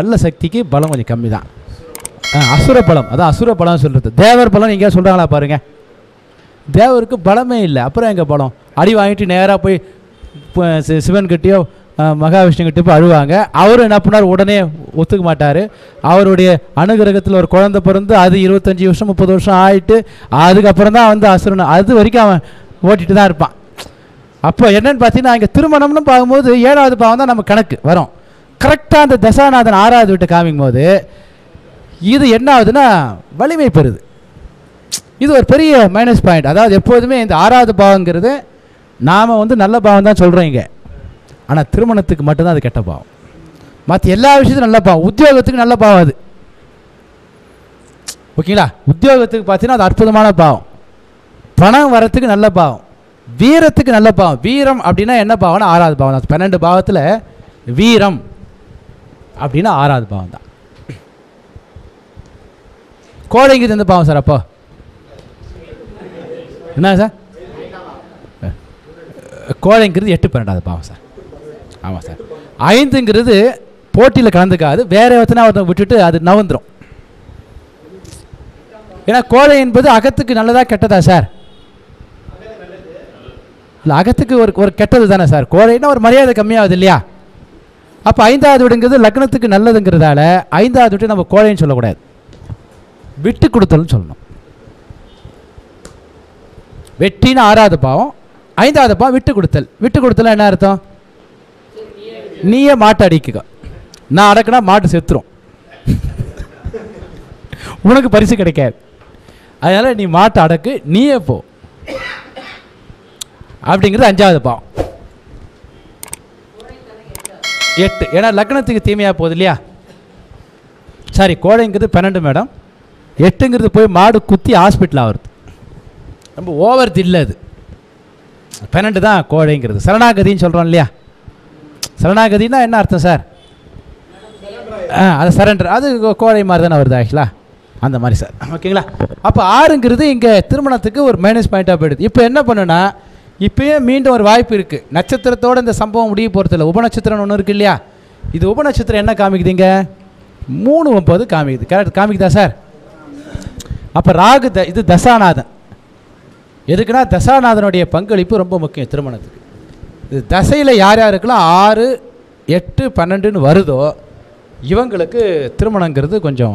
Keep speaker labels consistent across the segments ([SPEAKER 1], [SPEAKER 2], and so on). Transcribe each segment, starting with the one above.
[SPEAKER 1] நல்ல சக்திக்கு பலம் கொஞ்சம் கம்மி தான். அசுர பலம், அதான் அசுர பலம் சொல்கிறது. தேவர் பலம் எங்கேயா சொல்கிறாங்களா பாருங்கள். தேவருக்கு பலமே இல்லை, அப்புறம் எங்கே பலம்? அடி வாங்கிட்டு நேராக போய் சிவன் கிட்டேயோ மகாவிஷ்ணு கிட்டே போய் அழுவாங்க. அவரும் என்ன பண்ணார், உடனே ஒத்துக்க மாட்டார். அவருடைய அனுகிரகத்தில் ஒரு குழந்தை பிறந்து அது 25 வருஷம் 30 வருஷம் ஆகிட்டு அதுக்கப்புறம் தான் வந்து அசுரன், அது வரைக்கும் அவன் ஓட்டிகிட்டு தான் இருப்பான். அப்போ என்னென்னு பார்த்தீங்கன்னா, இங்கே திருமணம்னு பார்க்கும்போது 7வது பாவம் தான் நம்ம கணக்கு வரும். கரெக்டாக அந்த தசாநாதன் 6வது வீட்டை காமிக்கும் போது இது என்ன ஆகுதுன்னா வலிமை பெறுது. இது ஒரு பெரிய மைனஸ் பாயிண்ட். அதாவது எப்போதுமே இந்த 6வது பாவங்கிறது நாம் வந்து நல்ல பாவம் தான் சொல்கிறோம் இங்கே, ஆனால் திருமணத்துக்கு மட்டும்தான் அது கெட்ட பாவம். மற்ற எல்லா விஷயத்துக்கும் நல்ல பாவம். உத்தியோகத்துக்கு நல்ல பாவம் அது, ஓகேங்களா? உத்தியோகத்துக்கு பார்த்தீங்கன்னா அது அற்புதமான பாவம். பணம் வரத்துக்கு நல்ல பாவம். வீரத்துக்கு நல்ல பாவம். வீரம் அப்படின்னா என்ன பாவம்னா 6வது பாவம் தான். 12 பாவத்தில் வீரம் அப்படின்னா 6வது பாவம் தான். கோழைங்கிறது எந்த பாவம் சார்? அப்போ என்ன சார்? கோழைங்கிறது 8 12வது பாவம் சார். ஆமாம் சார். 5ங்கிறது போட்டியில் கலந்துக்காது, வேற எத்தனை ஒருத்தன் விட்டுட்டு அது நவந்துடும். ஏன்னா கோழை என்பது அகத்துக்கு நல்லதா கெட்டதா சார்? இல்லை, அகத்துக்கு ஒரு கெட்டது தானே சார். கோழைன்னா ஒரு மரியாதை கம்மியாகுது இல்லையா? அப்போ 5வது வீடுங்கிறது லக்னத்துக்கு நல்லதுங்கிறதால 5வது வீட்டு நம்ம கோழைன்னு சொல்லக்கூடாது, விட்டு கொடுத்தல்னு சொல்லணும். வெற்றின்னு 6வது பாவம், 5வது பாவம் விட்டு கொடுத்தல். விட்டு கொடுத்தல் என்ன அர்த்தம்? நீயே மாட்டை அடிக்க, நான் அடக்குனா மாட்டு செத்துரும், உனக்கு பரிசு கிடைக்காது. அதனால் நீ மாட்டை அடக்கு, நீயே போ அப்படிங்கிறது 5வது பாவம். 8 ஏன்னா லக்னத்துக்கு தீமையாக போகுது இல்லையா? Sorry, கோழைங்கிறது 12 madam. 8ங்கிறது போய் மாடு குத்தி ஹாஸ்பிட்டல் ஆகுறது, ரொம்ப ஓவர் இல்லை அது. 12 தான் கோழைங்கிறது. சரணாகதின்னு சொல்கிறோம் இல்லையா? சரணாகதினா என்ன அர்த்தம் சார்? அது சரண்டர், அது கோழை மாதிரி தானே வருது ஆக்சுவலாக, அந்த மாதிரி சார், ஓகேங்களா? அப்போ 6ங்கிறது இங்கே திருமணத்துக்கு ஒரு மைனஸ் பாயிண்ட்டாக போயிடுது. இப்போ என்ன பண்ணுன்னா, இப்போயே மீண்டும் ஒரு வாய்ப்பு இருக்குது. நட்சத்திரத்தோடு இந்த சம்பவம் முடிய போகிறதில்ல. உபநட்சத்திரம் ஒன்று இருக்குது இல்லையா? இது உபநட்சத்திரம் என்ன காமிக்குதுங்க? 3 9 காமிக்குது. கரெக்ட் காமிக்குதா சார்? அப்போ ராகு இது தசாநாதன். எதுக்குன்னா தசாநாதனுடைய பங்களிப்பு ரொம்ப முக்கியம் திருமணத்துக்கு. இது தசையில் யார் யாருக்கெல்லாம் 6 8 12ன்னு வருதோ இவங்களுக்கு திருமணங்கிறது கொஞ்சம்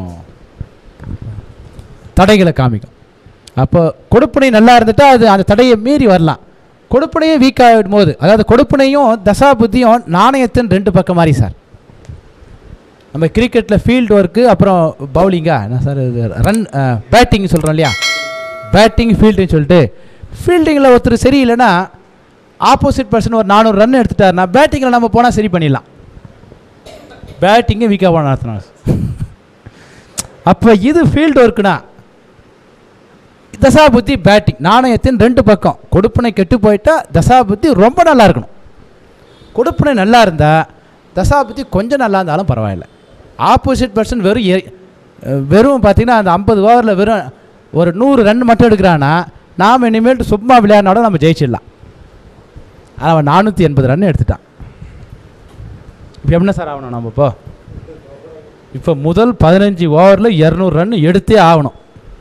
[SPEAKER 1] தடைகளை காமிக்கும். அப்போ கொடுப்பனை நல்லா இருந்துட்டால் அது அந்த தடையை மீறி வரலாம். கொடுப்பனையும் வீக் ஆகிடும் போது, அதாவது கொடுப்பனையும் தசா புத்தியும் நாணயத்தின் 2 பக்கம் மாதிரி சார். நம்ம கிரிக்கெட்டில் ஃபீல்டு ஒர்க்கு அப்புறம் பவுலிங்கா என்ன சார் இது ரன் பேட்டிங் சொல்கிறோம் இல்லையா? பேட்டிங் ஃபீல்டுன்னு சொல்லிட்டு ஃபீல்டிங்கில் ஒருத்தர் சரியில்லைன்னா ஆப்போசிட் பர்சன் ஒரு 400 ரன் எடுத்துட்டாருன்னா பேட்டிங்கில் நம்ம போனால் சரி பண்ணிடலாம். பேட்டிங்கு வீக்காக போன நடத்தினா அப்போ இது ஃபீல்டு ஒர்க்குனா தசாபுத்தி பேட்டிங் நாணயத்தின் 2 பக்கம். கொடுப்பனை கெட்டு போயிட்டால் தசாபுத்தி ரொம்ப நல்லா இருக்கணும். கொடுப்பனை நல்லா இருந்தால் தசாபுத்தி கொஞ்சம் நல்லா இருந்தாலும் பரவாயில்ல. ஆப்போசிட் பர்சன் வெறும் பார்த்திங்கன்னா அந்த 50 ஓவரில் வெறும் ஒரு 100 ரன் மட்டும் எடுக்கிறான்னா நாம் இனிமேல் சும்மா விளையாடினாட நம்ம ஜெயிச்சிடலாம். ஆனால் அவன் 480 ரன் எடுத்துட்டான். இப்போ என்ன சார் ஆகணும் நம்ம? இப்போ முதல் 15 ஓவரில் 200 ரன் எடுத்தே ஆகணும்.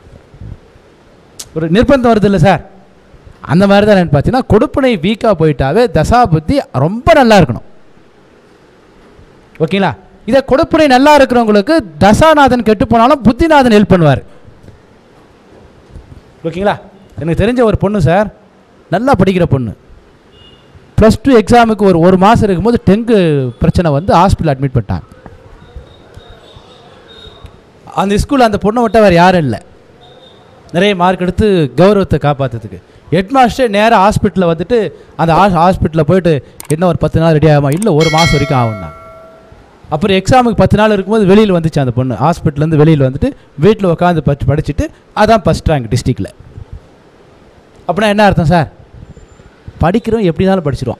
[SPEAKER 1] ஒரு நிர்பந்தம் வருது இல்லை சார்? அந்த மாதிரி தான் பார்த்தீங்கன்னா கொடுப்பனை வீக்காக போயிட்டாவே தசாபுத்தி ரொம்ப நல்லா இருக்கணும். ஓகேங்களா? இதை கொடுப்பனை நல்லா இருக்கிறவங்களுக்கு தசாநாதன் கெட்டு போனாலும் புத்திநாதன் ஹெல்ப் பண்ணுவார். ஓகேங்களா? எனக்கு தெரிஞ்ச ஒரு பொண்ணு சார், நல்லா படிக்கிற பொண்ணு, +2 எக்ஸாமுக்கு ஒரு மாதம் இருக்கும்போது டெங்கு பிரச்சனை வந்து ஹாஸ்பிட்டல் அட்மிட் பண்ணிட்டாங்க. அந்த ஸ்கூலில் அந்த பொண்ணை விட்டால் வேறு யாரும் இல்லை. நிறைய மார்க் எடுத்து கௌரவத்தை காப்பாற்றுறதுக்கு ஹெட் மாஸ்டர் நேராக ஹாஸ்பிட்டலில் வந்துட்டு அந்த ஹாஸ்பிட்டலில் போயிட்டு என்ன ஒரு 10 நாள் ரெடி ஆகுமா? இல்லை 1 மாதம் வரைக்கும் ஆகும்னா. அப்புறம் எக்ஸாமுக்கு 10 நாள் இருக்கும்போது வெளியில் வந்துச்சு அந்த பொண்ணு. ஹாஸ்பிட்டலேருந்து வெளியில் வந்துட்டு வீட்டில் உட்காந்து படிச்சுட்டு அதான் ஃபஸ்ட் ரேங்க் டிஸ்ட்ரிக்டில். அப்படின்னா என்ன அர்த்தம் சார்? படிக்கிறவன் எப்படினாலும் படிச்சிடுவான்.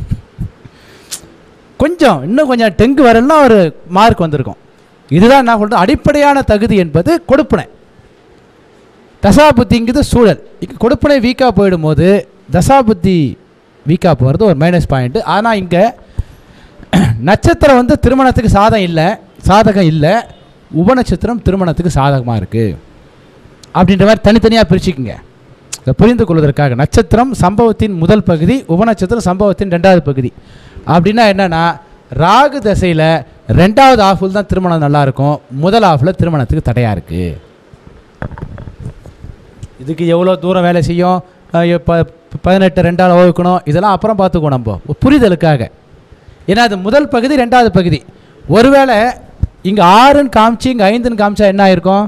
[SPEAKER 1] இன்னும் கொஞ்சம் டெங்கு வரலாம் ஒரு மார்க் வந்திருக்கும். இதுதான் நான் சொல்கிறேன், அடிப்படையான தகுதி என்பது கொடுப்பனை. தசாபுத்திங்கிறது சூழல். இங்கே கொடுப்பனை வீக்காக போயிடும் போது தசாபுத்தி வீக்காக போகிறது ஒரு மைனஸ் பாயிண்ட்டு. ஆனால் இங்கே நட்சத்திரம் வந்து திருமணத்துக்கு சாதம் இல்லை. சாதகம் இல்லை, உபநட்சத்திரம் திருமணத்துக்கு சாதகமாக இருக்குது அப்படின்ற மாதிரி தனித்தனியாக பிரிச்சுக்குங்க. இதை புரிந்து கொள்வதற்காக நட்சத்திரம் சம்பவத்தின் முதல் பகுதி, உபநட்சத்திரம் சம்பவத்தின் 2வது பகுதி. அப்படின்னா என்னென்னா ராகு தசையில் 2வது ஆஃபில் தான் திருமணம் நல்லாயிருக்கும், முதல் ஆஃபில் திருமணத்துக்கு தடையாக இருக்குது. இதுக்கு எவ்வளோ தூரம் வேலை செய்யும், 18 2ஆல் வகுக்கணும், இதெல்லாம் அப்புறம் பார்த்துக்குவோம் நம்ம புரிதலுக்காக. ஏன்னா அது முதல் பகுதி 2வது பகுதி. ஒருவேளை இங்கே 6ன்னு காமிச்சு இங்கே 5ன்னு காமிச்சா என்ன ஆயிருக்கும்,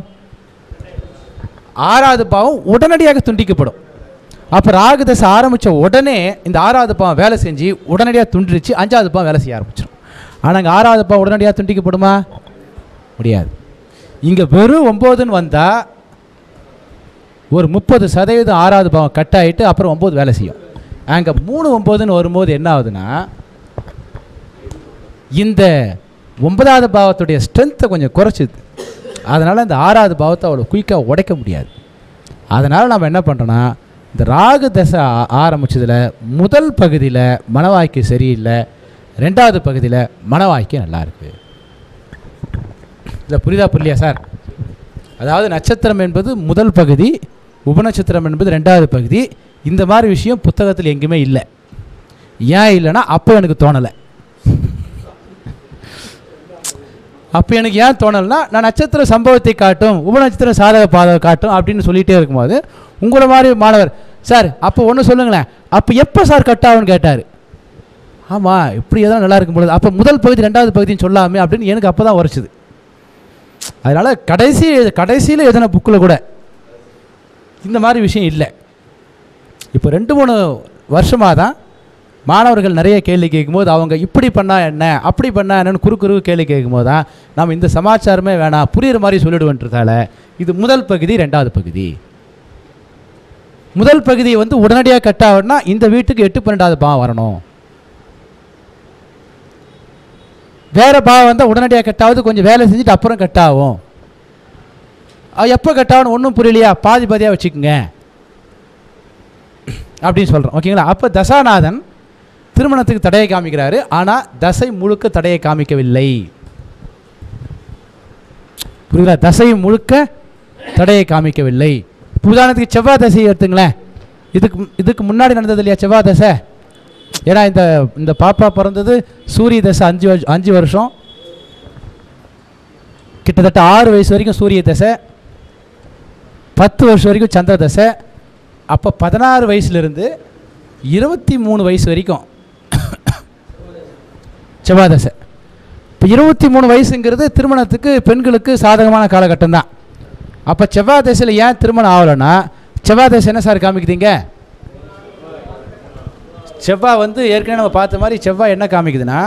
[SPEAKER 1] 6வது பாவம் உடனடியாக துண்டிக்கப்படும். அப்போ ராகு தசை ஆரம்பித்த உடனே இந்த 6வது பாவம் வேலை செஞ்சு உடனடியாக துண்டிச்சு 5வது பாவம் வேலை செய்ய ஆரம்பிச்சிடும். ஆனால் இங்கே 6வது பாவம் உடனடியாக துண்டிக்கப்படுமா? முடியாது. இங்கே வெறும் 9ன்னு வந்தால் ஒரு 30% 6வது பாவம் கட் ஆகிட்டு அப்புறம் 9 வேலை செய்யும். அங்கே 3 9ன்னு வரும்போது என்ன ஆகுதுன்னா இந்த 9வது பாவத்துடைய ஸ்ட்ரென்த்தை கொஞ்சம் குறைச்சிது. அதனால் இந்த 6வது பாவத்தை அவ்வளோ குயிக்காக உடைக்க முடியாது. அதனால் நம்ம என்ன பண்ணுறோன்னா இந்த ராகு தசை ஆரம்பித்ததில் முதல் பகுதியில் மனவாய்க்கு சரியில்லை, 2வது பகுதியில் மனவாய்க்கு நல்லா இருக்குது. இதை புரியுதா சார்? அதாவது நட்சத்திரம் என்பது முதல் பகுதி, உபநட்சத்திரம் என்பது 2வது பகுதி. இந்த மாதிரி விஷயம் புத்தகத்தில் எங்கேயுமே இல்லை. ஏன் இல்லைன்னா அப்போ எனக்கு தோணலை. அப்போ எனக்கு ஏன் தோணலைன்னா நான் நட்சத்திர சம்பவத்தை காட்டும், உபநட்சத்திர சாதக பாதக காட்டும் அப்படின்னு சொல்லிகிட்டே இருக்கும்போது உங்களை மாதிரி மாணவர் சார் அப்போ ஒன்று சொல்லுங்களேன், அப்போ எப்போ சார் கட் ஆகுன்னு கேட்டார். ஆமாம் இப்படி எதாவது நல்லா இருக்கும் பொழுது அப்போ முதல் பகுதி 2வது பகுதின்னு சொல்லாமே அப்படின்னு எனக்கு அப்போ தான் உரைச்சிது. அதனால் கடைசியில் எதனா புக்கில் கூட இந்த மாதிரி விஷயம் இல்லை. இப்போ 2-3 வருஷமாக தான் மாணவர்கள் நிறைய கேள்வி கேட்கும்போது அவங்க இப்படி பண்ணால் என்ன அப்படி பண்ணால் என்னன்னு குறுக்கு கேள்வி கேட்கும்போது தான் நம்ம இந்த சமாச்சாரமே வேணாம் புரிகிற மாதிரி சொல்லிடுவோன்றதால இது முதல் பகுதி 2வது பகுதி. முதல் பகுதி வந்து உடனடியாக கட் ஆகும்னா இந்த வீட்டுக்கு 8 12வது பாவம் வரணும். வேறு பாவம் வந்தால் உடனடியாக கட் ஆகுது, கொஞ்சம் வேலை செஞ்சுட்டு அப்புறம் கட் ஆகும். எப்போ கட் ஆகணும் ஒன்றும் புரியலையா, பாதி பாதியாக வச்சுக்கோங்க அப்படின்னு சொல்கிறோம். ஓகேங்களா? அப்போ தசாநாதன் திருமணத்துக்கு தடையை காமிக்கிறாரு, ஆனால் தசை முழுக்க தடையை காமிக்கவில்லை. புரியுதா? தசை முழுக்க தடையை காமிக்கவில்லை. உதாரணத்துக்கு செவ்வாய் தசையை எடுத்துங்களேன். இதுக்கு முன்னாடி நடந்தது இல்லையா செவ்வாய் தசை? ஏன்னா இந்த பாப்பா பிறந்தது சூரிய தசை 5 வருஷம், கிட்டத்தட்ட 6 வயசு வரைக்கும் சூரிய தசை, 10 வருஷம் வரைக்கும் சந்திர தசை. அப்போ 16 வயசுலேருந்து 23 வயசு வரைக்கும் செவ்வாய் தசை. இப்போ 23 வயசுங்கிறது திருமணத்துக்கு பெண்களுக்கு சாதகமான காலகட்டம் தான். அப்போ செவ்வாய் தசையில் ஏன் திருமணம் ஆகலைன்னா செவ்வாய் தசை என்ன சார் காமிக்குதுங்க? செவ்வாய் வந்து ஏற்கனவே நம்ம பார்த்த மாதிரி செவ்வாய் என்ன காமிக்குதுன்னா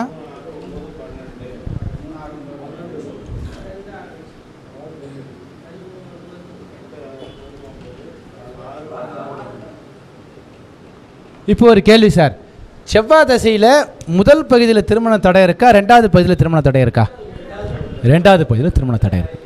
[SPEAKER 1] இப்போ ஒரு கேள்வி சார், செவ்வாய் தசையில் முதல் பகுதியில் திருமண தடை இருக்கா, 2வது பகுதியில் திருமண தடை இருக்கா? 2வது பகுதியில் திருமண தடை இருக்கு.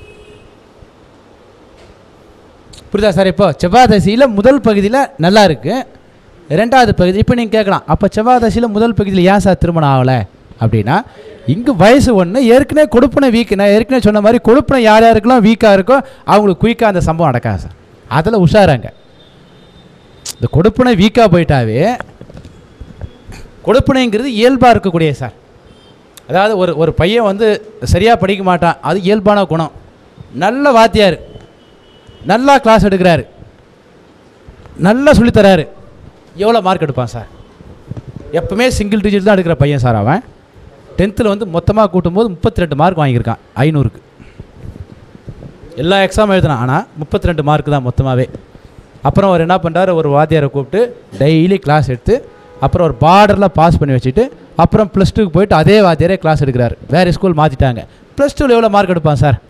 [SPEAKER 1] புரியுதா சார்? இப்போ செவ்வாய் தசையில் முதல் பகுதியில் நல்லா இருக்கு, 2வது பகுதி இப்போ நீங்கள் கேட்கலாம் அப்போ செவ்வாய் தசையில் முதல் பகுதியில் ஏன் சார் திருமணம் ஆகலை அப்படின்னா இங்கே வயசு ஒன்று, ஏற்கனவே கொடுப்பனை வீக். நான் ஏற்கனவே சொன்ன மாதிரி கொடுப்பனை யார் யாருக்கெல்லாம் வீக்காக இருக்கோ அவங்களுக்கு குயிக்காக அந்த சம்பவம் நடக்காது சார். அதில் உஷாராங்க. இந்த கொடுப்பனை வீக்காக போயிட்டாவே, கொடுப்பனைங்கிறது இயல்பாக இருக்கக்கூடிய சார். அதாவது ஒரு பையன் வந்து சரியாக படிக்க மாட்டான், அது இயல்பான குணம். நல்ல வாத்தியார், நல்லா கிளாஸ் எடுக்கிறாரு, நல்லா சொல்லித்தராரு, எவ்வளோ மார்க் எடுப்பான் சார்? எப்பவுமே சிங்கிள் டிஜிட் தான் எடுக்கிற பையன் சார். அவன் 10th வந்து மொத்தமாக கூட்டும்போது 32 மார்க் வாங்கியிருக்கான் 500க்கு. எல்லா எக்ஸாம் எழுதினான், ஆனால் 32 மார்க் தான் மொத்தமாகவே. அப்புறம் அவர் என்ன பண்ணுறாரு, ஒரு வாத்தியாரை கூப்பிட்டு டெய்லி கிளாஸ் எடுத்து அப்புறம் ஒரு பார்டரில் பாஸ் பண்ணி வச்சுட்டு அப்புறம் +2க்கு போயிட்டு அதே வாத்தியாரே கிளாஸ் எடுக்கிறாரு. வேறு ஸ்கூல் மாற்றிட்டாங்க. +2ல் எவ்வளோ மார்க் எடுப்பான் சார்?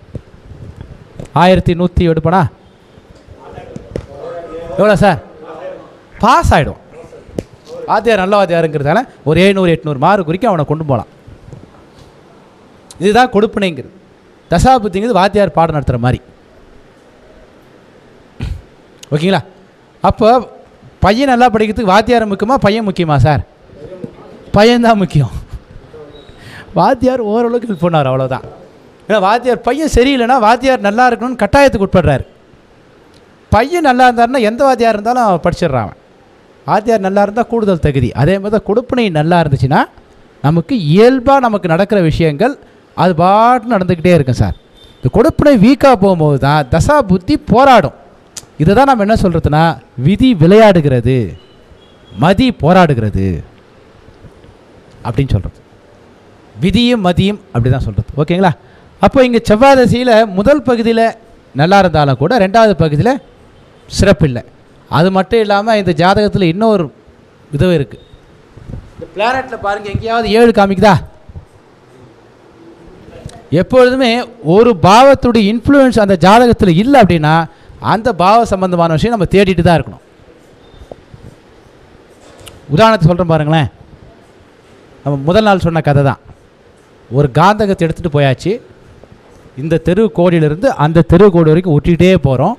[SPEAKER 1] 1100 எடுப்பானா? எவ்வளோ சார்? பாஸ் ஆகிடும். வாத்தியார் நல்ல வாத்தியாருங்கிறதால ஒரு 700 800 மார்க் வரைக்கும் அவனை கொண்டு போகலாம். இதுதான் கொடுப்பனைங்கிறது. தசாபுத்திங்கிறது வாத்தியார் பாடம் நடத்துகிற மாதிரி. ஓகேங்களா? அப்போ பையன் நல்லா படிக்கிறதுக்கு வாத்தியார் முக்கியமா பையன் முக்கியமா சார்? பையன்தான் முக்கியம். வாத்தியார் ஓரளவுக்கு ஹெல்ப் பண்ணார், அவ்வளோதான். ஏன்னா வாத்தியார் பையன் சரியில்லைன்னா வாத்தியார் நல்லா இருக்கணும்னு கட்டாயத்துக்கு உட்படுறாரு. பையன் நல்லா இருந்தாருன்னா எந்த வாத்தியார் இருந்தாலும் அவன் படிச்சிடுறான். வாத்தியார் நல்லா இருந்தால் கூடுதல் தகுதி. அதே மாதிரி தான் கொடுப்பினை நல்லா இருந்துச்சுன்னா நமக்கு இயல்பாக நமக்கு நடக்கிற விஷயங்கள் அது பாட்டு நடந்துக்கிட்டே இருக்கும் சார். இந்த கொடுப்பினை வீக்காக போகும்போது தான் தசா புத்தி போராடும். இதை தான் நம்ம என்ன சொல்கிறதுனா விதி விளையாடுகிறது, மதி போராடுகிறது அப்படின்னு சொல்கிறது. விதியும் மதியும் அப்படி தான் சொல்கிறது. ஓகேங்களா? அப்போ இங்கே செவ்வாய் தசையில் முதல் பகுதியில் நல்லா இருந்தாலும் கூட ரெண்டாவது பகுதியில் சிறப்பில்லை. அது மட்டும் இல்லாமல் இந்த ஜாதகத்தில் இன்னொரு இதுவும் இருக்குது. இந்த பிளானட்டில் பாருங்கள், எங்கேயாவது 7 காமிக்குதா? எப்பொழுதுமே ஒரு பாவத்துடைய இன்ஃப்ளூயன்ஸ் அந்த ஜாதகத்தில் இல்லை அப்படின்னா அந்த பாவ சம்பந்தமான விஷயம் நம்ம தேடிட்டு தான் இருக்கணும். உதாரணத்துக்கு சொல்கிறேன் பாருங்களேன். நம்ம முதல் நாள் சொன்ன கதை தான். ஒரு காந்தகத்தை எடுத்துகிட்டு போயாச்சு. இந்த தெரு கோடியிலிருந்து அந்த தெரு கோடி வரைக்கும் ஒட்டிகிட்டே போகிறோம்.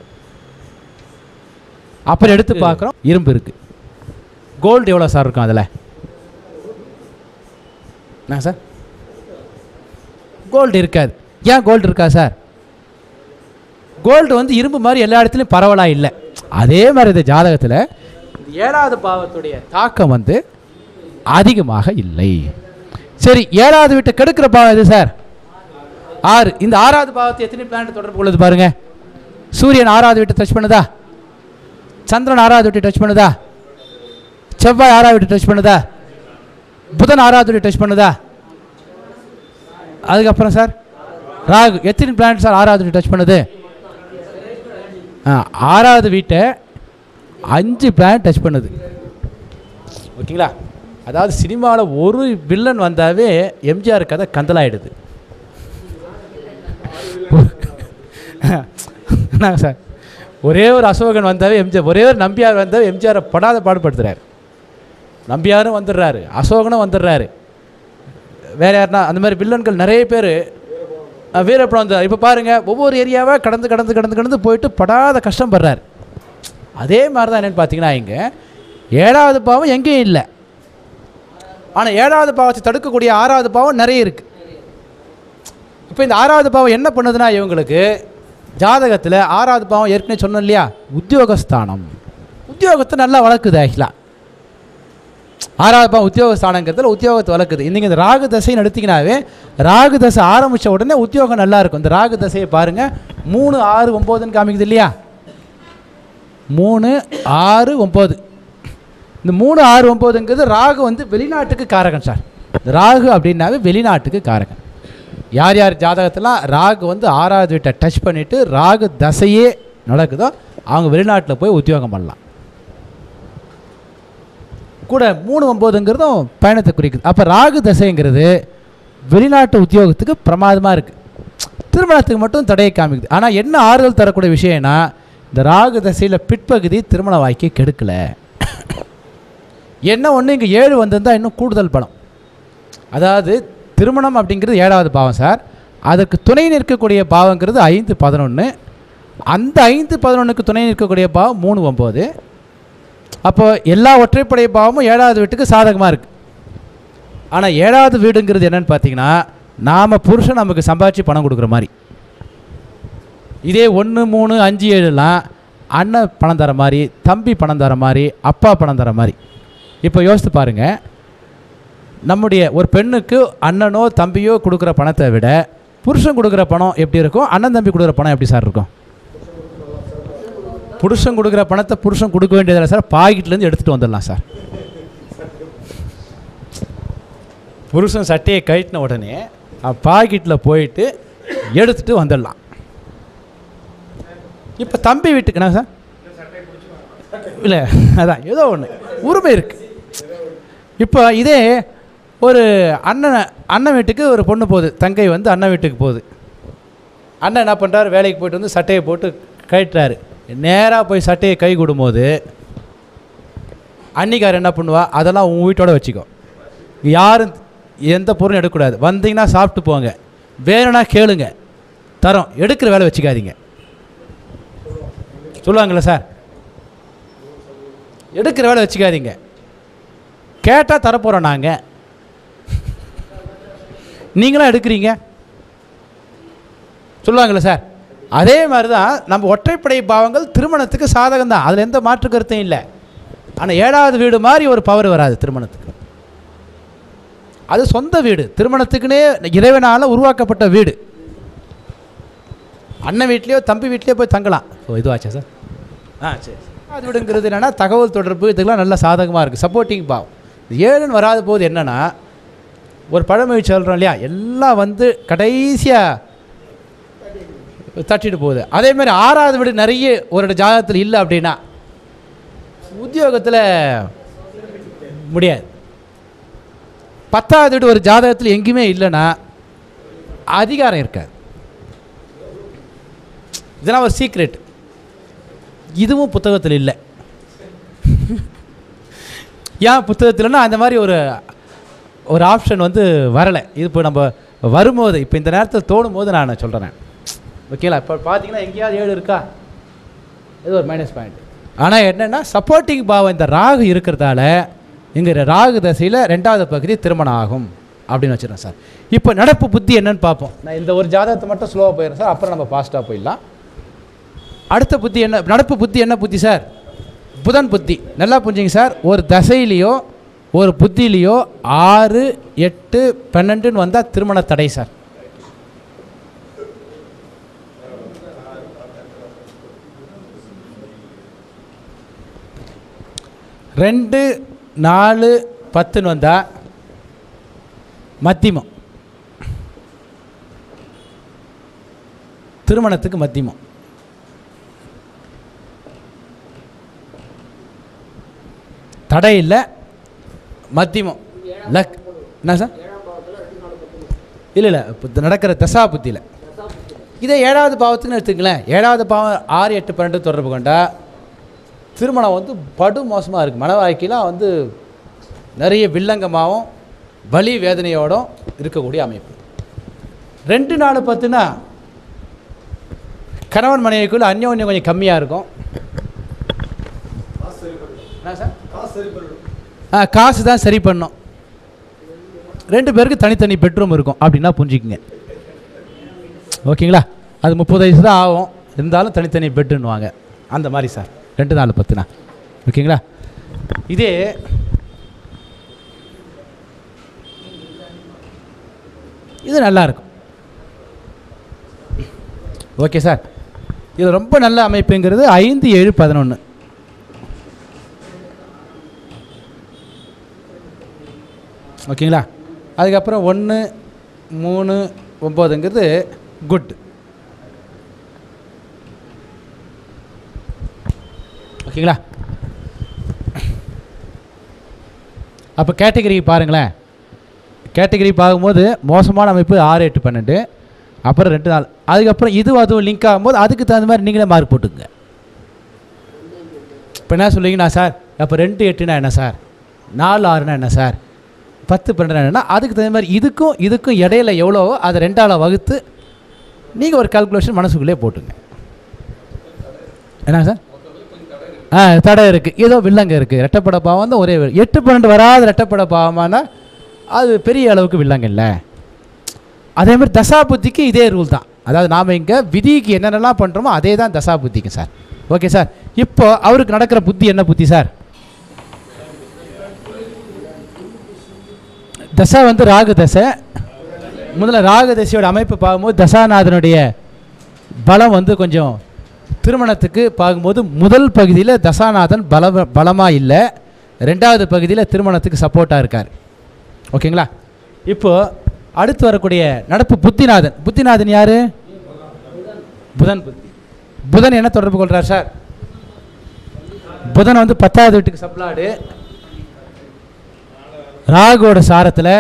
[SPEAKER 1] அப்புறம் எடுத்து பார்க்குறோம், இரும்பு இருக்குது. கோல்டு எவ்வளோ சார் இருக்கும் அதில்? என்ன சார்? கோல்டு இருக்காது. ஏன் கோல்டு இருக்கா சார்? கோல்டு வந்து இரும்பு மாதிரி எல்லா இடத்துலையும் பரவலாக இல்லை. அதே மாதிரி இந்த ஜாதகத்தில் 7வது பாவத்துடைய தாக்கம் வந்து அதிகமாக இல்லை. சரி, 7வது வீட்டை கெடுக்கிற பாவம் எது சார்? 6. இந்த 6வது பாவத்தை எத்தனை பிளானட் தொடர்பு கொள்ளுது பாருங்க. சூரியன் 6வது வீட்டை டச் பண்ணுதா? சந்திரன் 6வது வீட்டை டச் பண்ணுதா? செவ்வாய் 6வது வீட்டை டச் பண்ணுதா? புதன் 6வது வீட்டை டச் பண்ணுதா? அதுக்கப்புறம் சார் ராகு. எத்தனை பிளானட் சார் 6வது வீட்டை டச் பண்ணுது? 6வது வீட்டை 5 பிளானட் டச் பண்ணுது. ஓகேங்களா? அதாவது சினிமாவில் ஒரு வில்லன் வந்தாவே எம்ஜிஆர் கதை கந்தலாயிடுது. என்னங்க சார்? ஒரே ஒரு அசோகன் வந்தாவே எம்ஜிஆர், ஒரே ஒரு நம்பியார் வந்தாவே எம்ஜிஆரை படாத பாடுபடுத்துறாரு. நம்பியாரும் வந்துடுறாரு, அசோகனும் வந்துடுறாரு. வேறு யாருன்னா அந்த மாதிரி வில்லன்கள் நிறைய பேர். வீரப்படம் வந்தார். இப்போ பாருங்கள், ஒவ்வொரு ஏரியாவாக கடந்து கடந்து கடந்து கடந்து போயிட்டு படாத கஷ்டப்படுறாரு. அதே மாதிரி தான் என்னென்னு பார்த்தீங்கன்னா இங்கே 7வது பாவம் எங்கேயும் இல்லை. ஆனால் 7வது பாவத்தை தடுக்கக்கூடிய 6வது பாவம் நிறைய இருக்குது. இப்போ இந்த 6வது பாவம் என்ன பண்ணுதுன்னா இவங்களுக்கு ஜாதகத்தில் 6வது பாவம் ஏற்கனவே சொன்னோம் இல்லையா, உத்தியோகஸ்தானம். உத்தியோகத்தை நல்லா வளர்க்குது. ஆக்சுவலாக 6வது பாவம் உத்தியோகஸ்தானங்கிறதுல உத்தியோகத்தை வளர்க்குது. இன்றைக்கி இந்த ராகு தசைன்னு எடுத்திங்கனாவே ராகு தசை ஆரம்பித்த உடனே உத்தியோகம் நல்லாயிருக்கும். இந்த ராகு தசையை பாருங்கள், 3, 6, 9ன்னு காமிக்குது இல்லையா? 3, 6, 9. இந்த 3, 6, 9ங்கிறது ராகு வந்து வெளிநாட்டுக்கு காரகன் சார். இந்த ராகு அப்படின்னாவே வெளிநாட்டுக்கு காரகன். யார் யார் ஜாதகத்தெல்லாம் ராகு வந்து 6வது வீட்டை டச் பண்ணிவிட்டு ராகு தசையே நடக்குதோ அவங்க வெளிநாட்டில் போய் உத்தியோகம் பண்ணலாம். கூட 3, 9ங்கிறதும் பயணத்தை குறிக்குது. அப்போ ராகு தசைங்கிறது வெளிநாட்டு உத்தியோகத்துக்கு பிரமாதமாக இருக்குது. திருமணத்துக்கு மட்டும் தடையை காமிக்குது. ஆனால் என்ன ஆறுதல் தரக்கூடிய விஷயம்னா இந்த ராகு தசையில் பிற்பகுதி திருமண வாய்க்கை கெடுக்கலை. என்ன ஒன்று இங்கே 7 வந்திருந்தால் இன்னும் கூடுதல் பலம். அதாவது திருமணம் அப்படிங்கிறது 7வது பாவம் சார். அதற்கு துணை நிற்கக்கூடிய பாவங்கிறது 5, 11. அந்த 5, 11க்கு துணை நிற்கக்கூடிய பாவம் 3, 9. அப்போ எல்லா ஒற்றைப்படை பாவமும் 7வது வீட்டுக்கு சாதகமாக இருக்குது. ஆனால் 7வது வீடுங்கிறது என்னென்னு பார்த்தீங்கன்னா நாம் புருஷன் நமக்கு சம்பாதிச்சு பணம் கொடுக்குற மாதிரி. இதே 1, 3, 5, 7லாம் அண்ணன் பணம் தர மாதிரி, தம்பி பணம் தர மாதிரி, அப்பா பணம் தர மாதிரி. இப்போ யோசித்து பாருங்கள், நம்முடைய ஒரு பெண்ணுக்கு அண்ணனோ தம்பியோ கொடுக்குற பணத்தை விட புருஷன் கொடுக்குற பணம் எப்படி இருக்கும், அண்ணன் தம்பி கொடுக்குற பணம் எப்படி சார் இருக்கும்? புருஷன் கொடுக்குற பணத்தை புருஷன் கொடுக்க வேண்டியதில்லை சார், பாக்கெட்லேருந்து எடுத்துகிட்டு வந்துடலாம் சார். புருஷன் சட்டையை கட்டின உடனே பாக்கெட்டில் போயிட்டு எடுத்துகிட்டு வந்துடலாம். இப்போ தம்பி வீட்டுக்குண்ணா சார் இல்லை, அதான் ஏதோ ஒன்று உரிமை இருக்குது. இப்போ இதே ஒரு அண்ணன் வீட்டுக்கு ஒரு பொண்ணு போகுது, தங்கை வந்து அண்ணன் வீட்டுக்கு போகுது. அண்ணன் என்ன பண்ணுறாரு, வேலைக்கு போய்ட்டு வந்து சட்டையை போட்டு கட்டுறாரு. நேராக போய் சட்டையை கை கொடும்போது அன்னிக்கார் என்ன பண்ணுவா, அதெல்லாம் உங்கள் வீட்டோட வச்சுக்கோ, யாரும் எந்த பொருளும் எடுக்கக்கூடாது, வந்தீங்கன்னா சாப்பிட்டு போங்க, வேணும்னா கேளுங்க தரோம், எடுக்கிற வேலை வச்சுக்காதீங்க சொல்லுவாங்களே சார். எடுக்கிற வேலை வச்சுக்காதீங்க, கேட்டால் தரப்போகிறோம் நாங்கள், நீங்களாம் எடுக்கிறீங்க. சொல்லுவாங்கள்ல சார், அதே மாதிரி தான் நம்ம ஒற்றைப்படை பாவங்கள் திருமணத்துக்கு சாதகம் தான், அதில் எந்த மாற்று கருத்தும் இல்லை. ஆனால் 7வது வீடு மாதிரி ஒரு பவர் வராது திருமணத்துக்கு. அது சொந்த வீடு, திருமணத்துக்குன்னே இறைவனால் உருவாக்கப்பட்ட வீடு. அண்ணன் வீட்லேயோ தம்பி வீட்லேயோ போய் தங்கலாம். ஸோ இதுவாச்சா சார்? சரி. அது விடுங்கிறது என்னென்னா தகவல் தொடர்பு இதுக்கெல்லாம் நல்ல சாதகமாக இருக்குது, சப்போர்ட்டிங் பாவம். 7ன்னு வராத போது என்னென்னா, ஒரு பழமொழி சொல்கிறோம் இல்லையா, எல்லாம் வந்து கடைசியாக தட்டிட்டு போகுது. அதேமாதிரி 6வது வீடு நிறைய ஒரு ஜாதகத்தில் இல்லை அப்படின்னா உத்தியோகத்தில் முடியாது. 10வது வீடு ஒரு ஜாதகத்தில் எங்கேயுமே இல்லைன்னா அதிகாரம் இருக்காது. இதெல்லாம் ஒரு சீக்ரெட். இதுவும் புத்தகத்தில் இல்லை. ஏன் புத்தகத்தில்னா அந்த மாதிரி ஒரு ஆப்ஷன் வந்து வரலை. இது இப்போ நம்ம வரும்போது இப்போ இந்த நேரத்தில் தோணும் போது நான் சொல்கிறேன். ஓகேங்களா? இப்போ பார்த்தீங்கன்னா எங்கேயாவது 7 இருக்கா, இது ஒரு மைனஸ் பாயிண்ட். ஆனால் என்னென்னா சப்போர்ட்டிங் பாவம் இந்த ராகு இருக்கிறதால இங்கே ராகு தசையில் 2வது பகுதி திருமணம் ஆகும் அப்படின்னு வச்சுருக்கேன் சார். இப்போ நடப்பு புத்தி என்னன்னு பார்ப்போம். நான் இந்த ஒரு ஜாதகத்தை மட்டும் ஸ்லோவாக போயிடுறேன் சார், அப்புறம் நம்ம ஃபாஸ்ட்டாக போயிடலாம். அடுத்த புத்தி என்ன, நடப்பு புத்தி என்ன புத்தி சார்? புதன் புத்தி. நல்லா புரிஞ்சுங்க சார், ஒரு தசையிலையோ ஒரு புத்திலேயோ 6, 8, 12ன்னு வந்தால் திருமண தடை சார். 2, 4, 10ன்னு வந்தால் மத்தியமம், திருமணத்துக்கு மத்தியமம். தடை இல்லை, மத்தியமம். லக் என்ன சார்? இல்லை இப்போ நடக்கிற தசா புத்தியில் இதே 7வது பாவத்துக்குன்னு எடுத்துங்களேன். 7வது பாவம் 6, 8, 12 தொடர்பு கொண்டா திருமணம் வந்து படு மோசமாக இருக்குது. மன வாழ்க்கையெலாம் வந்து நிறைய வில்லங்கமாகவும் வலி வேதனையோடும் இருக்கக்கூடிய அமைப்பு. 2, 4, 10ன்னா கணவன் மனைவிக்குள்ள அந்யோன்யம் கொஞ்சம் கம்மியாக இருக்கும். என்ன சார்? காசு தான் சரி பண்ணும். 2 பேருக்கு தனித்தனி பெட்ரூம் இருக்கும் அப்படின்னா புரிஞ்சுக்குங்க. ஓகேங்களா? அது 30 வயசு தான் ஆகும், இருந்தாலும் தனித்தனி பெட்டுன்னுவாங்க. அந்த மாதிரி சார் 2, 4, 10னா. ஓகேங்களா? இதே இது நல்லாயிருக்கும். ஓகே சார், இது ரொம்ப நல்ல அமைப்புங்கிறது 5, 7, 11. ஓகேங்களா? அதுக்கப்புறம் 1, 3, 9ங்கிறது குட். ஓகேங்களா? அப்போ கேட்டகரி பாருங்களேன். கேட்டகரி பார்க்கும்போது மோசமான அமைப்பு 6, 8, 12, அப்புறம் 2, 4. அதுக்கப்புறம் அதுவும் லிங்க் ஆகும்போது அதுக்கு தகுந்த மாதிரி நீங்களே மார்க் போட்டுக்குங்க. இப்போ என்ன சொல்லுவீங்கன்னா சார், அப்போ 2, 8னா என்ன சார், 4, 6னா என்ன சார், 10, 12 என்னன்னா அதுக்கு தகுந்த மாதிரி இதுக்கும் இடையில எவ்வளவோ அதை 2ஆல் வகுத்து நீங்கள் ஒரு கால்குலேஷன் மனசுக்குள்ளே போட்டுங்க. என்ன சார்? தடை இருக்குது, ஏதோ வில்லங்க இருக்குது. ரெட்டப்பட பாவம் தான் ஒரே 8, 12 வராத ரெட்டப்பட பாவமானா அது பெரிய அளவுக்கு வில்லங்க இல்லை. அதே மாதிரி தசா புத்திக்கு இதே ரூல் தான். அதாவது நாம் இங்கே விதிக்கு என்னென்னலாம் பண்ணுறோமோ அதே தான் தசா புத்திக்கு சார். ஓகே சார், இப்போ அவருக்கு நடக்கிற புத்தி என்ன புத்தி சார்? தசை வந்து ராகு தசை. முதல்ல ராகு தசையோட அமைப்பு பார்க்கும்போது தசாநாதனுடைய பலம் வந்து கொஞ்சம் திருமணத்துக்கு பார்க்கும்போது முதல் பகுதியில் தசாநாதன் பலமாக இல்லை, 2வது பகுதியில் திருமணத்துக்கு சப்போர்ட்டாக இருக்கார். ஓகேங்களா? இப்போது அடுத்து வரக்கூடிய நடப்பு புத்திநாதன். புத்திநாதன் யார்? புதன் புத்தி. புதன் என்ன தொடர்பு கொள்கிறார் சார்? புதன் வந்து 10வது வீட்டுக்கு சப்ளாடு, ராகுவோட சாரத்தில்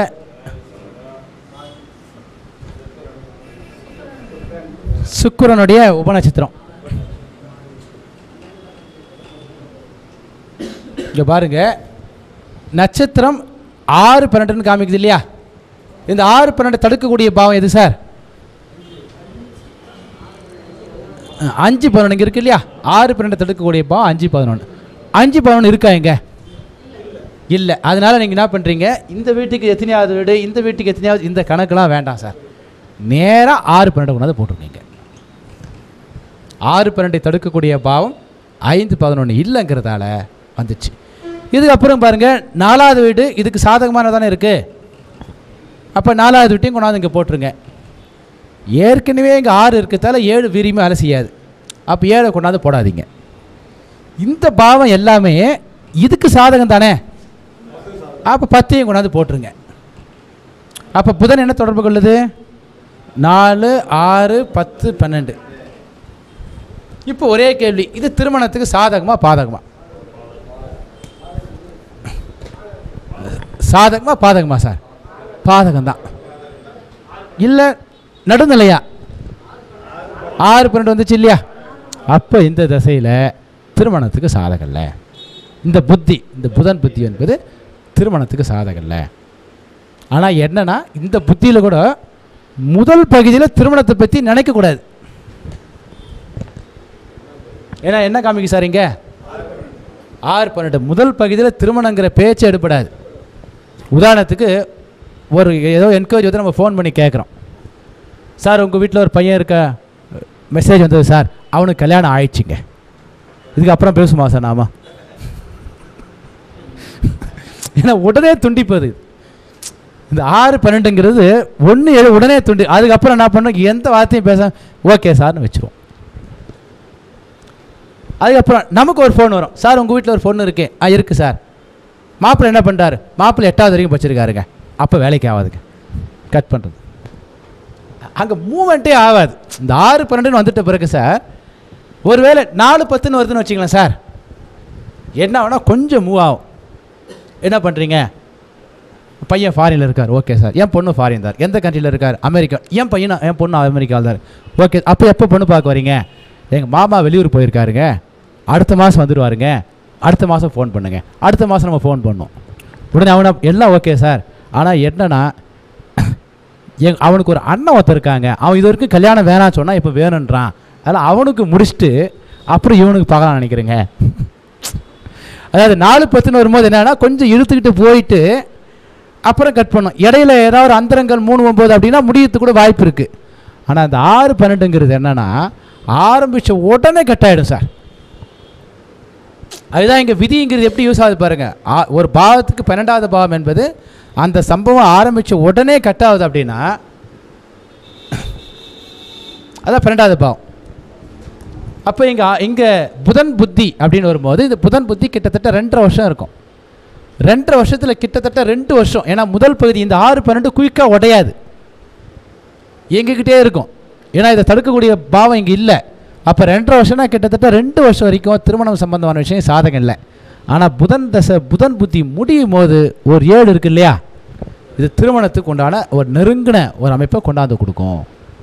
[SPEAKER 1] சுக்கிரனுடைய உபநட்சத்திரம். இங்கே பாருங்க, நட்சத்திரம் 6, 12 காமிக்குது இல்லையா? இந்த 6, 12 தடுக்கக்கூடிய பாவம் எது சார்? 5, 11 இங்கே இருக்கு இல்லையா? 6, 12 தடுக்கக்கூடிய பாவம் 5, 11. 5, 11 இருக்கா இங்கே? இல்லை. அதனால் நீங்கள் என்ன பண்ணுறீங்க, இந்த வீட்டுக்கு எத்தனையாவது வீடு, இந்த வீட்டுக்கு எத்தனையாவது, இந்த கணக்கெலாம் வேண்டாம் சார். நேராக 6, 12 கொண்டாந்து போட்டிருக்கீங்க. 6-12 தடுக்கக்கூடிய பாவம் 5-11 இல்லைங்கிறதால வந்துச்சு. இதுக்கப்புறம் பாருங்கள், 4வது வீடு இதுக்கு சாதகமானதானே இருக்குது. அப்போ 4வது வீட்டையும் கொண்டாந்து இங்கே போட்டுருங்க. ஏற்கனவே இங்கே 6 இருக்கிறதால 7 வீரியமே வேலை செய்யாது. அப்போ 7 கொண்டாந்து போடாதீங்க. இந்த பாவம் எல்லாமே இதுக்கு சாதகம் தானே. அப்போ 10ஐயும் கொண்டாந்து போட்டுருங்க. அப்போ புதன் என்ன தொடர்பு கொள்ளுது? 4, 6, 10, 12. இப்போ ஒரே கேள்வி, இது திருமணத்துக்கு சாதகமா பாதகமா? சாதகமா பாதகமா சார்? பாதகம் தான். இல்லை நடுநிலையா? 6-12 வந்துச்சு இல்லையா? அப்போ இந்த திசையில் திருமணத்துக்கு சாதகம் இல்லை. இந்த புத்தி, இந்த புதன் புத்தி என்பது திருமணத்துக்கு சாதகம் இல்லை. ஆனால் என்னன்னா, இந்த புத்தியில் கூட முதல் பகுதியில் திருமணத்தை பற்றி நினைக்கக்கூடாது. ஏன்னா என்ன காமிக்கு சார் இங்கே? 6-12 முதல் பகுதியில் திருமணங்கிற பேச்சு எடுப்படாது. உதாரணத்துக்கு ஒரு ஏதோ என்கொயரி வந்து நம்ம ஃபோன் பண்ணி கேட்குறோம், சார் உங்கள் வீட்டில் ஒரு பையன் இருக்க, மெசேஜ் வந்தது சார், அவனுக்கு கல்யாணம் ஆயிடுச்சுங்க, இதுக்கப்புறம் பேசுமா சார் நாம? ஏன்னா உடனே துண்டிப்பது. இந்த 6-12ங்கிறது 1-7 உடனே துண்டி. அதுக்கப்புறம் என்ன பண்ணோம், எந்த வார்த்தையும் பேச ஓகே சார்னு வச்சுருவோம். அதுக்கப்புறம் நமக்கு ஒரு ஃபோன் வரும், சார் உங்கள் வீட்டில் ஒரு பொண்ணு இருக்கு. இருக்குது சார். மாப்பிள்ளை என்ன பண்ணுறாரு? மாப்பிள்ளை 8வது வரைக்கும் படிச்சிருக்காருங்க. அப்போ வேலைக்கு ஆகாதுங்க, கட் பண்ணுறது. அங்கே மூமெண்ட்டே ஆகாது. இந்த 6-12 வந்துட்ட பிறகு சார், ஒருவேளை 4-10 வருதுன்னு வச்சுக்கலாம் சார், என்ன வேணால் கொஞ்சம் மூவ் ஆகும். என்ன பண்ணுறீங்க? பையன் ஃபாரினில் இருக்கார். Okay sir. என் பொண்ணு ஃபாரின் தான். எந்த கண்ட்ரியில் இருக்கார்? அமெரிக்கா. என் பொண்ணு அமெரிக்காவில் தான். ஓகே. அப்போ எப்போ பொண்ணு பார்க்க வரீங்க? எங்கள் மாமா வெளியூர் போயிருக்காருங்க, அடுத்த மாதம் வந்துடுவாருங்க, அடுத்த மாதம் ஃபோன் பண்ணுங்க. அடுத்த மாதம் நம்ம ஃபோன் பண்ணோம். உடனே அவனை எல்லாம் ஓகே சார். ஆனால் என்னன்னா, அவனுக்கு ஒரு அண்ணன் ஒருத்தர் இருக்காங்க, அவன் இது வரைக்கும் கல்யாணம் வேணான்னு சொன்னால் இப்போ வேணுன்றான். அதனால் அவனுக்கு முடிச்சுட்டு அப்புறம் இவனுக்கு பார்க்கலாம் நினைக்கிறேங்க. அதாவது 4-10 வரும்போது என்னன்னா, கொஞ்சம் இழுத்துக்கிட்டு போயிட்டு அப்புறம் கட் பண்ணும். இடையில ஏதாவது அந்தரங்கள் 3-9 அப்படின்னா முடியறதுக்கு கூட வாய்ப்பு இருக்குது. ஆனால் அந்த 6-12ங்கிறது என்னன்னா, ஆரம்பித்த உடனே கட் ஆகிடும் சார். அதுதான் இங்கே விதிங்கிறது எப்படி யூஸ் ஆகுது பாருங்கள். ஒரு பாவத்துக்கு 12வது பாவம் என்பது அந்த சம்பவம் ஆரம்பித்த உடனே கட் ஆகுது அப்படின்னா அதான் 12வது பாவம். அப்போ இங்கே புதன் புத்தி அப்படின்னு வரும்போது, இந்த புதன் புத்தி கிட்டத்தட்ட 2.5 வருஷம் இருக்கும். 2.5 வருஷத்தில் கிட்டத்தட்ட 2 வருஷம். ஏன்னா முதல் பகுதி இந்த 6-12 குயிக்காக உடையாது, எங்ககிட்டே இருக்கும். ஏன்னா இதை தடுக்கக்கூடிய பாவம் இங்கே இல்லை. அப்போ 2.5 வருஷம்னா கிட்டத்தட்ட 2 வருஷம் வரைக்கும் திருமணம் சம்பந்தமான விஷயம் சாதகம் இல்லை. ஆனால் புதன் புத்தி முடியும் போது ஒரு 7 இருக்கு இல்லையா, இது திருமணத்துக்கு உண்டான ஒரு நெருங்கின ஒரு அமைப்பை கொண்டாந்து கொடுக்கும்.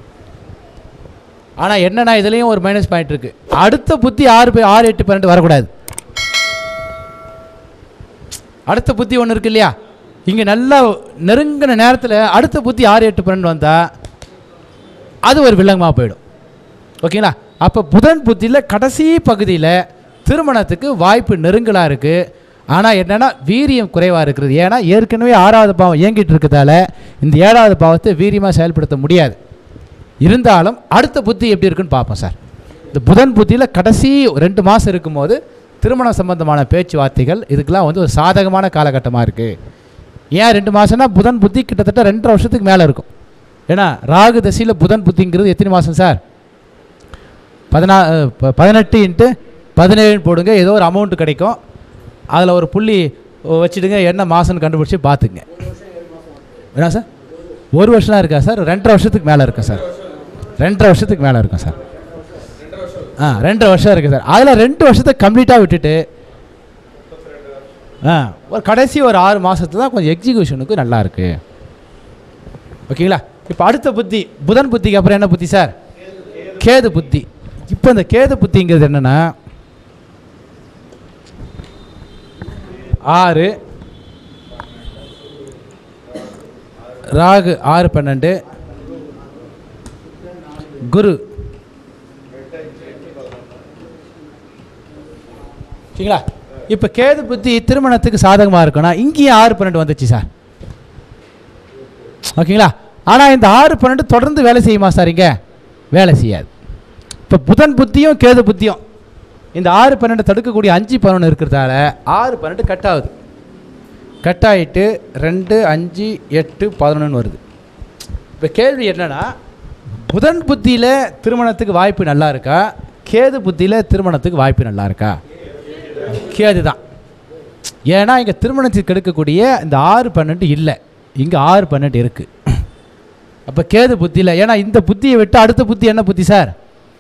[SPEAKER 1] ஆனால் என்னன்னா, இதுலேயும் ஒரு மைனஸ் பாயிண்ட் இருக்குது. அடுத்த புத்தி 6, 8, 12 வரக்கூடாது. அடுத்த புத்தி ஒன்று இருக்கு இல்லையா, இங்கே நல்லா நெருங்கின நேரத்தில் அடுத்த புத்தி 6, 8, 12 வந்தால் அது ஒரு வில்லங்கமாக போயிடும். ஓகேங்களா? அப்போ புதன் புத்தியில் கடைசி பகுதியில் திருமணத்துக்கு வாய்ப்பு நெருங்கலாக இருக்குது. ஆனால் என்னென்னா வீரியம் குறைவாக இருக்கிறது. ஏன்னா ஏற்கனவே 6வது பாவம் இயங்கிட்டு இருக்கிறதால இந்த 7வது பாவத்தை வீரியமாக செயல்படுத்த முடியாது. இருந்தாலும் அடுத்த புத்தி எப்படி இருக்குன்னு பார்ப்போம் சார். இந்த புதன் புத்தியில் கடைசி 2 மாதம் இருக்கும்போது திருமணம் சம்பந்தமான பேச்சுவார்த்தைகள் இதுக்கெல்லாம் வந்து ஒரு சாதகமான காலகட்டமாக இருக்குது. ஏன் 2 மாதம்னா, புதன் புத்தி கிட்டத்தட்ட 2.5 வருஷத்துக்கு மேலே இருக்கும். ஏன்னா ராகு தசையில் புதன் புத்திங்கிறது எத்தனை மாதம் சார்? 18 × 17 போடுங்க, ஏதோ ஒரு அமௌண்ட்டு கிடைக்கும். அதில் ஒரு புள்ளி வச்சுடுங்க, என்ன மாதம்னு கண்டுபிடிச்சி பார்த்துங்க. என்ன சார்? 1 வருஷம்லாம் இருக்கா சார்? 2.5 வருஷத்துக்கு மேலே இருக்கும் சார். 2.5 வருஷத்துக்கு மேலே இருக்கும் சார். 2.5 வருஷம் இருக்குது சார். அதில் 2 வருஷத்தை கம்ப்ளீட்டாக விட்டுட்டு ஒரு கடைசி ஒரு 6 மாதத்துல தான் கொஞ்சம் எக்ஸிக்யூஷனுக்கு நல்லா இருக்குது. ஓகேங்களா? இப்போ அடுத்த புத்தி புதன் புத்திக்கு அப்புறம் என்ன புத்தி சார்? கேது புத்தி. இப்போ இந்த கேது புத்திங்கிறது என்னென்னா, 6 ராகு 6, 12 குரு. சரிங்களா? இப்போ கேது புத்தி திருமணத்துக்கு சாதகமாக இருக்குன்னா இங்கேயும் 6, 12 வந்துச்சு சார். ஓகேங்களா? ஆனால் இந்த 6, 12 தொடர்ந்து வேலை செய்யுமா சார்? இங்கே வேலை செய்யாது. இப்போ புதன் புத்தியும் கேது புத்தியும் இந்த 6-12 தடுக்கக்கூடிய 5-11 இருக்கிறதால 6-12 கட் ஆகுது. கட் ஆகிட்டு 2-5-8-11 வருது. இப்போ கேள்வி என்னென்னா, புதன் புத்தியில் திருமணத்துக்கு வாய்ப்பு நல்லா இருக்கா, கேது புத்தியில் திருமணத்துக்கு வாய்ப்பு நல்லா இருக்கா? கேது தான். ஏன்னா இங்கே திருமணத்துக்கு கெடுக்கக்கூடிய இந்த 6-12 இல்லை, இங்கே 6-12 இருக்குது. அப்போ கேது புத்தியில், ஏன்னா இந்த புத்தியை விட்டு அடுத்த புத்தி என்ன புத்தி சார்?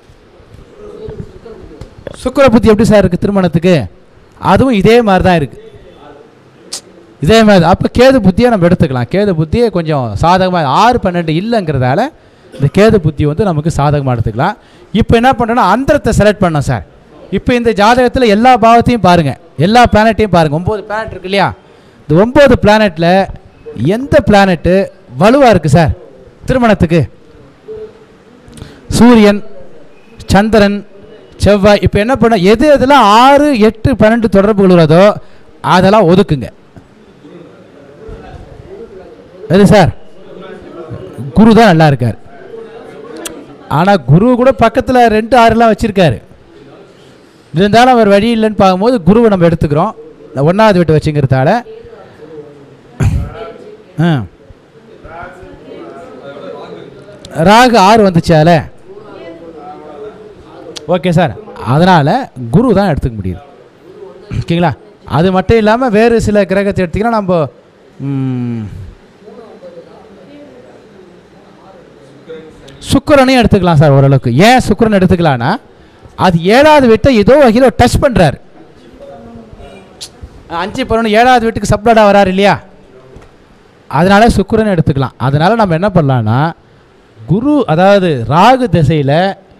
[SPEAKER 1] சுக்கிர புத்தி எப்படி சார் இருக்குது திருமணத்துக்கு? அதுவும் இதே மாதிரி தான் இருக்குது, இதே மாதிரி. அப்போ கேது புத்தியை நம்ம எடுத்துக்கலாம். கேது புத்தியை கொஞ்சம் சாதகமாக 6-12 இல்லைங்கிறதால இந்த கேது புத்தி வந்து நமக்கு சாதகமாக எடுத்துக்கலாம். இப்போ என்ன பண்ணுறோன்னா அந்தரத்தை செலக்ட் பண்ணோம் சார். இப்போ இந்த ஜாதகத்தில் எல்லா பாவத்தையும் பாருங்கள், எல்லா பிளானட்டையும் பாருங்கள். 9 பிளானட் இருக்கு இல்லையா? இந்த 9 பிளானட்டில் எந்த பிளானட்டு வலுவாக இருக்குது சார் திருமணத்துக்கு? சூரியன், சந்திரன், செவ்வாய். இப்போ என்ன பண்ண, எது எதெல்லாம் 6-8-12 தொடர்பு கொள்கிறதோ அதெல்லாம் ஒதுக்குங்க. எது சார்? குரு தான் நல்லா இருக்கார். ஆனால் குரு கூட பக்கத்தில் 2-6 வச்சுருக்காரு. இருந்தாலும் அவர் வழி இல்லைன்னு பார்க்கும்போது குருவை நம்ம எடுத்துக்கிறோம் 1வது வீட்டை வச்சுங்கிறதால. ராகு 6 வந்துச்சால, ஓகே சார். அதனால் குரு தான் எடுத்துக்க முடியுது. ஓகேங்களா? அது மட்டும் இல்லாமல் வேறு சில கிரகத்தை எடுத்திங்கன்னா நம்ம சுக்கிரனையும் எடுத்துக்கலாம் சார் ஓரளவுக்கு. ஏன் சுக்கிரன் எடுத்துக்கலான்னா, அது 7வது வீட்டை ஏதோ வகையில் டச் பண்ணுறாரு. 5-11 7வது வீட்டுக்கு சப்ளாடாக வராரு இல்லையா? அதனால சுக்கிரனை எடுத்துக்கலாம். அதனால் நம்ம என்ன பண்ணலான்னா, குரு அதாவது ராகு திசையில்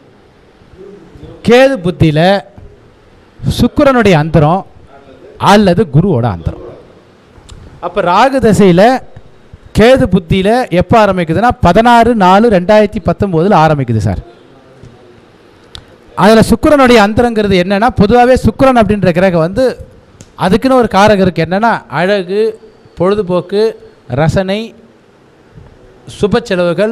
[SPEAKER 1] கேது புத்தியில் சுக்கிரனுடைய அந்தரம் அல்லது குருவோட அந்தரம். அப்போ ராகு திசையில் கேது புத்தியில் எப்போ ஆரம்பிக்குதுன்னா 16-4-2019 ஆரம்பிக்குது சார். அதில் சுக்கிரனுடைய அந்தரங்கிறது என்னென்னா, பொதுவாகவே சுக்கிரன் அப்படின்ற கிரகம் வந்து அதுக்குன்னு ஒரு காரகம் இருக்குது. என்னென்னா அழகு, பொழுதுபோக்கு, ரசனை, சுப செலவுகள்,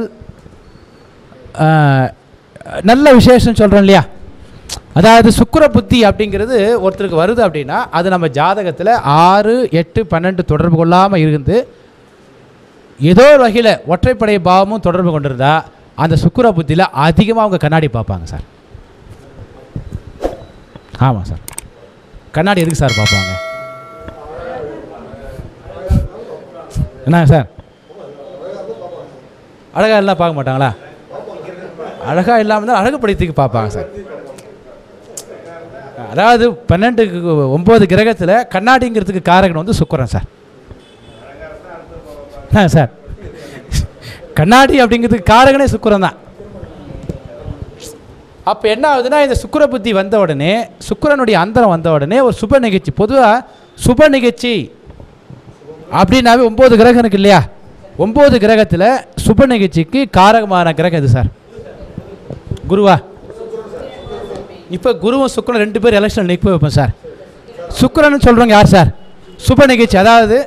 [SPEAKER 1] நல்ல விசேஷம் சொல்கிறோம் இல்லையா? அதாவது சுக்கிர புத்தி அப்படிங்கிறது ஒருத்தருக்கு வருது அப்படின்னா அது நம்ம ஜாதகத்தில் 6-8-12 தொடர்பு கொள்ளாமல் இருந்து ஏதோ ஒரு வகையில் ஒற்றைப்படை பாவமும் தொடர்பு கொண்டிருந்தா அந்த சுக்கிர புத்தியில் அதிகமாக அவங்க கண்ணாடி பார்ப்பாங்க சார். ஆமாம் சார். கண்ணாடி எதுக்கு சார் பார்ப்பாங்க? என்ன சார், அழகாக எல்லாம் பார்க்க மாட்டாங்களா? அழகாக இல்லாமல் தான் அழகுப்படுத்திக்கு பார்ப்பாங்க சார். அதாவது 9 கிரகத்தில் கண்ணாடிங்கிறதுக்கு காரகன் வந்து சுக்கிரன் சார். சார் கண்ணாடி அப்படிங்கிறதுக்கு காரகனே சுக்கிரன் தான். அப்போ என்ன ஆகுதுன்னா, இந்த சுக்கிர புத்தி வந்த உடனே, சுக்கிரனுடைய அந்தரம் வந்த உடனே ஒரு சுப நிகழ்ச்சி, பொதுவாக சுப நிகழ்ச்சி அப்படின்னாவே 9 கிரகம் இருக்கு இல்லையா? 9 கிரகத்தில் சுப நிகழ்ச்சிக்கு காரகமான கிரகம் எது சார்? குருவா? இப்போ குருவும் சுக்கிரன் 2 பேர் எலெக்ஷன் நிற்க வைப்போம் சார். சுக்கிரன்னு சொல்கிறவங்க யார் சார்? சுப நிகழ்ச்சி. அதாவது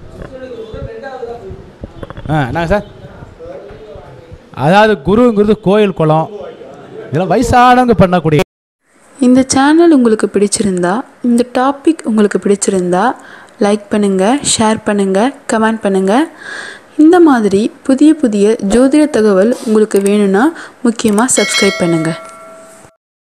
[SPEAKER 1] நாங்கள் சார், அதாவது குருங்கிறது கோயில் குளம், இதெல்லாம் வயசானவங்க பண்ணக்கூடிய.
[SPEAKER 2] இந்த சேனல் உங்களுக்கு பிடிச்சிருந்தா, இந்த டாபிக் உங்களுக்கு பிடிச்சிருந்தா லைக் பண்ணுங்கள், ஷேர் பண்ணுங்கள், கமெண்ட் பண்ணுங்கள். இந்த மாதிரி புதிய புதிய ஜோதிட தகவல் உங்களுக்கு வேணும்னா முக்கியமாக சப்ஸ்கிரைப் பண்ணுங்கள்.